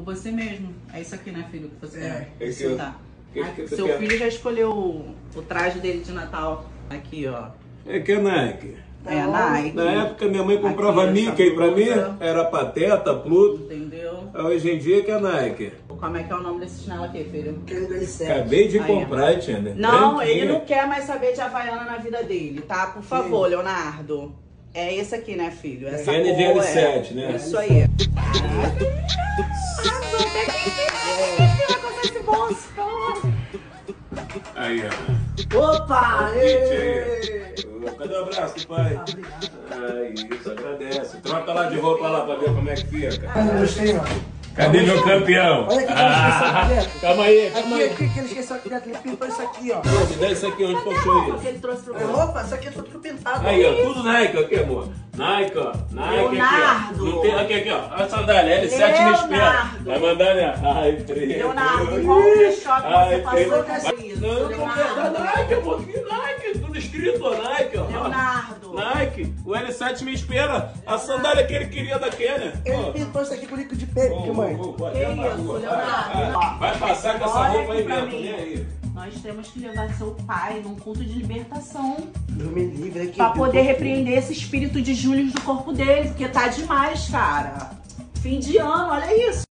você mesmo. É isso aqui, né, filho? Que você quer citar. Que Seu filho já escolheu o traje dele de Natal. Aqui, ó. É que é Nike. É Nike. Na época minha mãe comprava Aqui, Mickey pra mim, blusa. era Pateta, Pluto. Entendeu? Hoje em dia que é Nike. Como é que é o nome desse chinelo aqui, filho? Acabei de Aí, comprar, Tina. Não, Branquinha. ele não quer mais saber de Havaiana na vida dele, tá? Por favor, Leonardo. É esse aqui, né, filho? Essa cor, NGL7, né? Isso aí. Aí, ó. Opa! Cadê o abraço do pai? Ah, isso, agradece. Troca lá de roupa lá pra ver como é que fica. Gostei, ó. Cadê meu campeão? Olha aqui que ele esqueceu aqui dentro. Calma aí, calma aí. Aqui que ele esqueceu aqui dentro. Ele pintou isso aqui, ó. Me dá isso aqui, onde puxou isso? Que ele trouxe pro É roupa? Isso aqui é tudo pintado. Aí, ó, tudo Nike aqui, amor. Nike, ó. Nike Leonardo. aqui, ó. Não tem, aqui, ó. Olha a sandália, L7 me espera. Leonardo. Vai mandar, né? Ai, preto. Leonardo, qual o shopping Ai, você passou preto. com isso? Não, eu tô Leonardo. vendo Nike, amor. Que Nike? Tudo escrito, ó, Nike, ó. Leonardo. Nike, o L7 me espera. A sandália que ele queria daquele. Ele pintou isso aqui com líquido de peixe, mãe. Que isso, Leonardo? Vai passar com essa Olha roupa aí aqui pra mesmo, mim. nem aí. Nós temos que levar seu pai num culto de libertação Deus me livre aqui. pra poder repreender esse espírito de Júlio do corpo dele, porque tá demais, cara. Fim de ano, olha isso.